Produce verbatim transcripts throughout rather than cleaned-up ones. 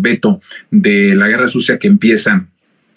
Beto, de la guerra sucia que empieza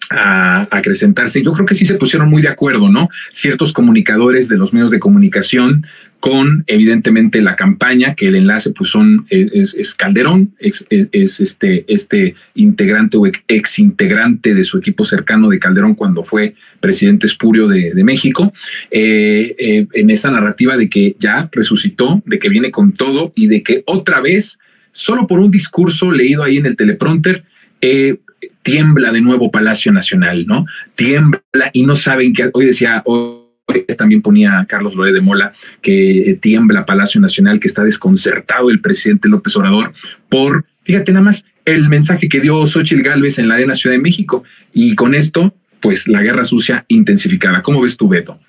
a acrecentarse. Yo creo que sí se pusieron muy de acuerdo, ¿no? Ciertos comunicadores de los medios de comunicación con, evidentemente, la campaña, que el enlace pues son, es, es Calderón, es, es este, este integrante o ex integrante de su equipo cercano de Calderón cuando fue presidente espurio de, de México, eh, eh, en esa narrativa de que ya resucitó, de que viene con todo y de que otra vez, solo por un discurso leído ahí en el teleprompter, eh, tiembla de nuevo Palacio Nacional, ¿no? Tiembla y no saben qué. Hoy decía, hoy también ponía Carlos Loret de Mola que tiembla Palacio Nacional, que está desconcertado el presidente López Obrador por, fíjate nada más, el mensaje que dio Xóchitl Gálvez en la Arena Ciudad de México. Y con esto, pues la guerra sucia intensificada. ¿Cómo ves tú, Beto?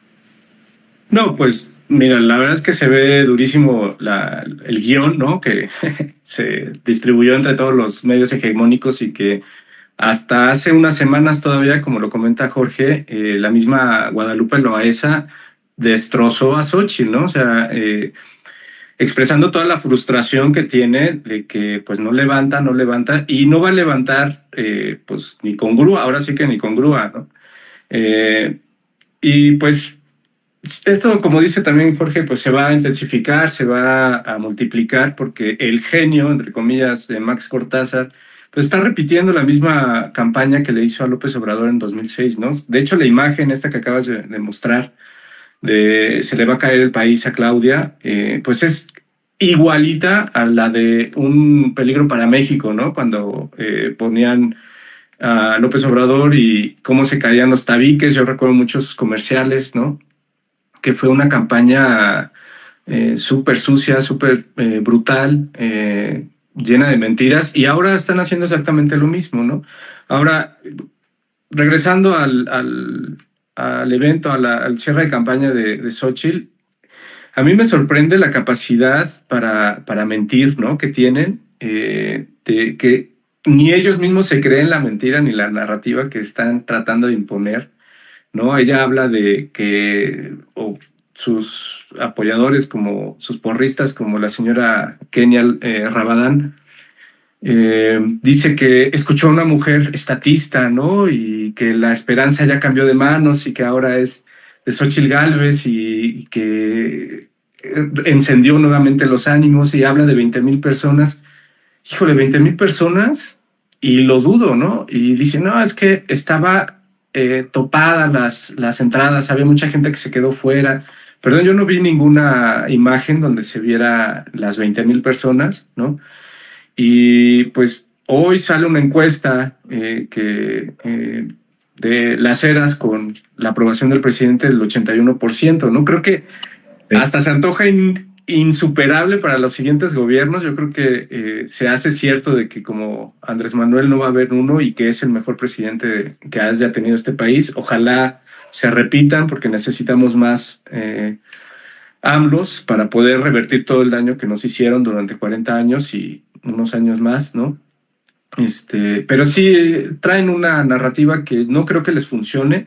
No, pues mira, la verdad es que se ve durísimo la, el guión, ¿no? Que se distribuyó entre todos los medios hegemónicos y que hasta hace unas semanas todavía, como lo comenta Jorge, eh, la misma Guadalupe Loaesa destrozó a Xóchitl, ¿no? O sea, eh, expresando toda la frustración que tiene de que pues no levanta, no levanta y no va a levantar eh, pues ni con grúa, ahora sí que ni con grúa, ¿no? Eh, y pues esto, como dice también Jorge, pues se va a intensificar, se va a multiplicar porque el genio, entre comillas, de Max Cortázar, pues está repitiendo la misma campaña que le hizo a López Obrador en dos mil seis, ¿no? De hecho, la imagen esta que acabas de, de mostrar de se le va a caer el país a Claudia, eh, pues es igualita a la de Un peligro para México, ¿no? Cuando eh, ponían a López Obrador y cómo se caían los tabiques. Yo recuerdo muchos comerciales, ¿no? Que fue una campaña eh, súper sucia, súper eh, brutal, eh, llena de mentiras, y ahora están haciendo exactamente lo mismo, ¿no? Ahora, regresando al, al, al evento, a la, al cierre de campaña de, de Xóchitl, a mí me sorprende la capacidad para, para mentir, ¿no? Que tienen, eh, de, que ni ellos mismos se creen la mentira ni la narrativa que están tratando de imponer, ¿no? Ella habla de que o sus apoyadores, como sus porristas, como la señora Kenia eh, Rabadán, eh, dice que escuchó a una mujer estatista, ¿no? Y que la esperanza ya cambió de manos y que ahora es de Xóchitl Gálvez y, y que encendió nuevamente los ánimos y habla de veinte mil personas. Híjole, veinte mil personas y lo dudo, ¿no? Y dice, no, es que estaba Eh, topadas las, las entradas, había mucha gente que se quedó fuera. Perdón, yo no vi ninguna imagen donde se viera las veinte mil personas, ¿no? Y pues hoy sale una encuesta eh, que, eh, de Las Heras con la aprobación del presidente del ochenta y uno por ciento, ¿no? Creo que sí. Hasta se antoja in, insuperable para los siguientes gobiernos. Yo creo que eh, se hace cierto de que como Andrés Manuel no va a haber uno y que es el mejor presidente que haya tenido este país. Ojalá se repitan porque necesitamos más eh, AMLOs para poder revertir todo el daño que nos hicieron durante cuarenta años y unos años más, ¿no? Este, pero sí traen una narrativa que no creo que les funcione.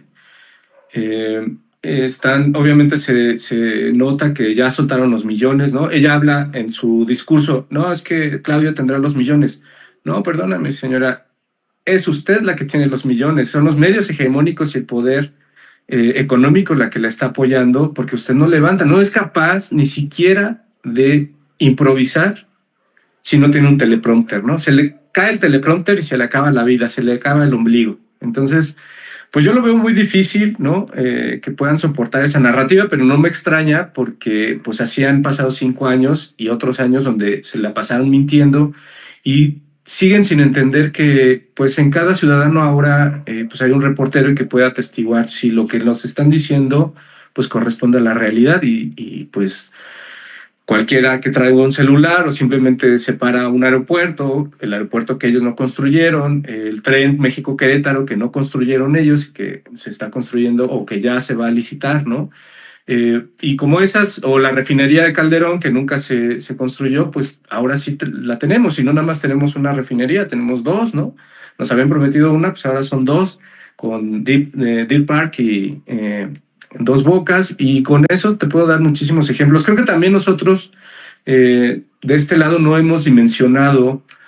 Eh, Están, obviamente se, se nota que ya soltaron los millones, ¿no? Ella habla en su discurso, no, es que Claudia tendrá los millones. No, perdóname, señora, es usted la que tiene los millones, son los medios hegemónicos y el poder eh, económico la que la está apoyando porque usted no levanta, no es capaz ni siquiera de improvisar si no tiene un teleprompter, ¿no? Se le cae el teleprompter y se le acaba la vida, se le acaba el ombligo. Entonces, pues yo lo veo muy difícil, ¿no? Eh, que puedan soportar esa narrativa, pero no me extraña porque pues así han pasado cinco años y otros años donde se la pasaron mintiendo y siguen sin entender que pues en cada ciudadano ahora eh, pues hay un reportero que pueda atestiguar si lo que nos están diciendo pues corresponde a la realidad y, y pues cualquiera que traiga un celular o simplemente se para un aeropuerto, el aeropuerto que ellos no construyeron, el tren México-Querétaro que no construyeron ellos y que se está construyendo o que ya se va a licitar, ¿no? Eh, y como esas, o la refinería de Calderón que nunca se, se construyó, pues ahora sí te, la tenemos y no nada más tenemos una refinería, tenemos dos, ¿no? Nos habían prometido una, pues ahora son dos, con Deep, eh, Deep Park y... Eh, Dos Bocas, y con eso te puedo dar muchísimos ejemplos. Creo que también nosotros eh, de este lado no hemos dimensionado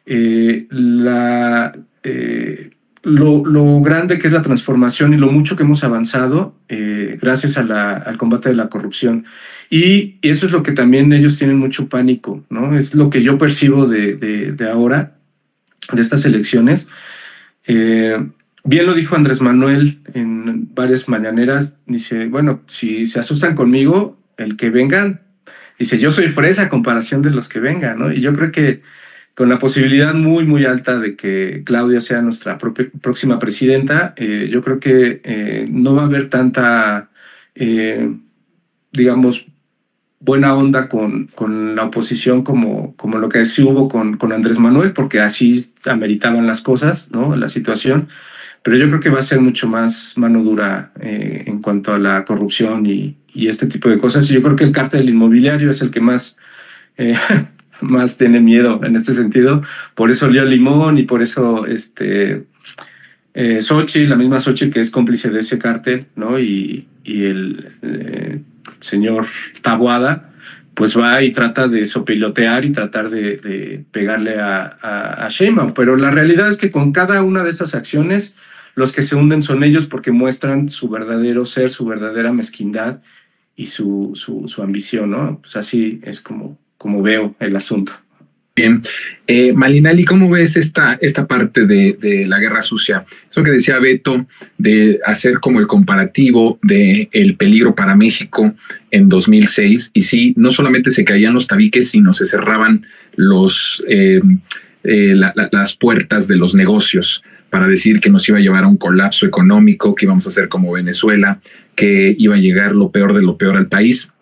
eh, la, eh, lo, lo grande que es la transformación y lo mucho que hemos avanzado eh, gracias a la, al combate de la corrupción. Y eso es lo que también ellos tienen mucho pánico, ¿no? Es lo que yo percibo de, de, de ahora, de estas elecciones. Eh, bien lo dijo Andrés Manuel en varias mañaneras, dice, bueno, si se asustan conmigo, el que vengan, dice, yo soy fresa a comparación de los que vengan, ¿no? Y yo creo que con la posibilidad muy, muy alta de que Claudia sea nuestra propia, próxima presidenta, eh, yo creo que eh, no va a haber tanta, eh, digamos, buena onda con, con la oposición como, como lo que sí hubo con, con Andrés Manuel, porque así ameritaban las cosas, ¿no? La situación. Pero yo creo que va a ser mucho más mano dura eh, en cuanto a la corrupción y, y este tipo de cosas. Y yo creo que el cártel inmobiliario es el que más, eh, más tiene miedo en este sentido. Por eso Leo Limón y por eso este, eh, Xochitl, la misma Xochitl que es cómplice de ese cártel, ¿no? Y, y el eh, señor Taboada, pues va y trata de sopilotear y tratar de, de pegarle a, a, a Sheinbaum. Pero la realidad es que con cada una de esas acciones, los que se hunden son ellos porque muestran su verdadero ser, su verdadera mezquindad y su, su, su ambición, ¿no? Pues así es como, como veo el asunto. Bien. Eh, Malinali, ¿cómo ves esta, esta parte de, de la guerra sucia? Eso que decía Beto, de hacer como el comparativo de el peligro para México en dos mil seis. Y sí, no solamente se caían los tabiques, sino se cerraban los, eh, eh, la, la, las puertas de los negocios para decir que nos iba a llevar a un colapso económico, que íbamos a ser como Venezuela, que iba a llegar lo peor de lo peor al país.